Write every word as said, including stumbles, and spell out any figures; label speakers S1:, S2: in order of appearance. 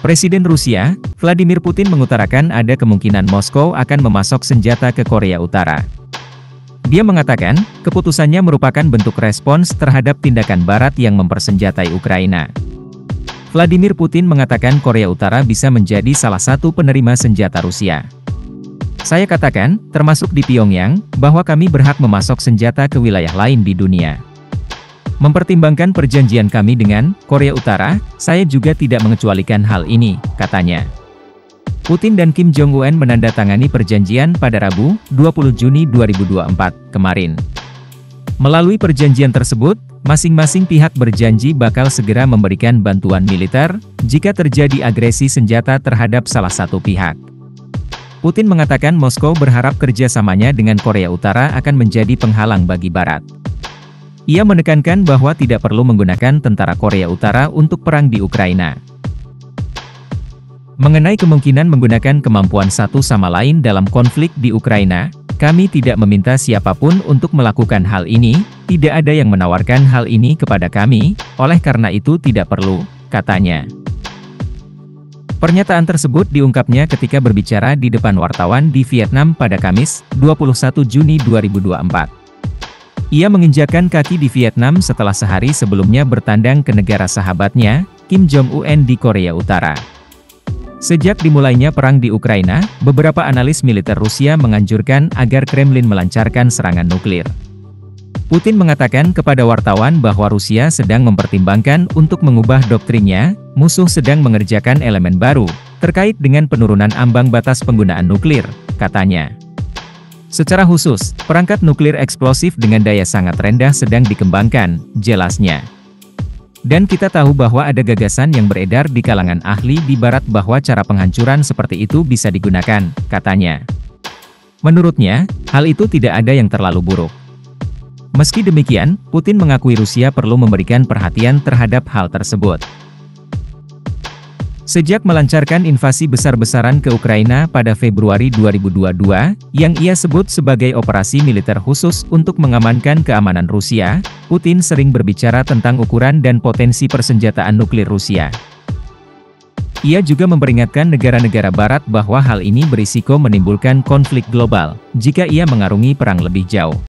S1: Presiden Rusia, Vladimir Putin mengutarakan ada kemungkinan Moskow akan memasok senjata ke Korea Utara. Dia mengatakan, keputusannya merupakan bentuk respons terhadap tindakan Barat yang mempersenjatai Ukraina. Vladimir Putin mengatakan Korea Utara bisa menjadi salah satu penerima senjata Rusia. Saya katakan, termasuk di Pyongyang, bahwa kami berhak memasok senjata ke wilayah lain di dunia. Mempertimbangkan perjanjian kami dengan Korea Utara, saya juga tidak mengecualikan hal ini, katanya. Putin dan Kim Jong-un menandatangani perjanjian pada Rabu, dua puluh Juni dua ribu dua puluh empat, kemarin. Melalui perjanjian tersebut, masing-masing pihak berjanji bakal segera memberikan bantuan militer, jika terjadi agresi senjata terhadap salah satu pihak. Putin mengatakan Moskow berharap kerjasamanya dengan Korea Utara akan menjadi penghalang bagi Barat. Ia menekankan bahwa tidak perlu menggunakan tentara Korea Utara untuk perang di Ukraina. Mengenai kemungkinan menggunakan kemampuan satu sama lain dalam konflik di Ukraina, kami tidak meminta siapapun untuk melakukan hal ini, tidak ada yang menawarkan hal ini kepada kami, oleh karena itu tidak perlu, katanya. Pernyataan tersebut diungkapnya ketika berbicara di depan wartawan di Vietnam pada Kamis, dua puluh satu Juni dua ribu dua puluh empat. Ia menginjakkan kaki di Vietnam setelah sehari sebelumnya bertandang ke negara sahabatnya, Kim Jong-un di Korea Utara. Sejak dimulainya perang di Ukraina, beberapa analis militer Rusia menganjurkan agar Kremlin melancarkan serangan nuklir. Putin mengatakan kepada wartawan bahwa Rusia sedang mempertimbangkan untuk mengubah doktrinnya, musuh sedang mengerjakan elemen baru, terkait dengan penurunan ambang batas penggunaan nuklir, katanya. Secara khusus, perangkat nuklir eksplosif dengan daya sangat rendah sedang dikembangkan, jelasnya. Dan kita tahu bahwa ada gagasan yang beredar di kalangan ahli di Barat bahwa cara penghancuran seperti itu bisa digunakan, katanya. Menurutnya, hal itu tidak ada yang terlalu buruk. Meski demikian, Putin mengakui Rusia perlu memberikan perhatian terhadap hal tersebut. Sejak melancarkan invasi besar-besaran ke Ukraina pada Februari dua ribu dua puluh dua, yang ia sebut sebagai operasi militer khusus untuk mengamankan keamanan Rusia, Putin sering berbicara tentang ukuran dan potensi persenjataan nuklir Rusia. Ia juga memperingatkan negara-negara Barat bahwa hal ini berisiko menimbulkan konflik global, jika ia mengarungi perang lebih jauh.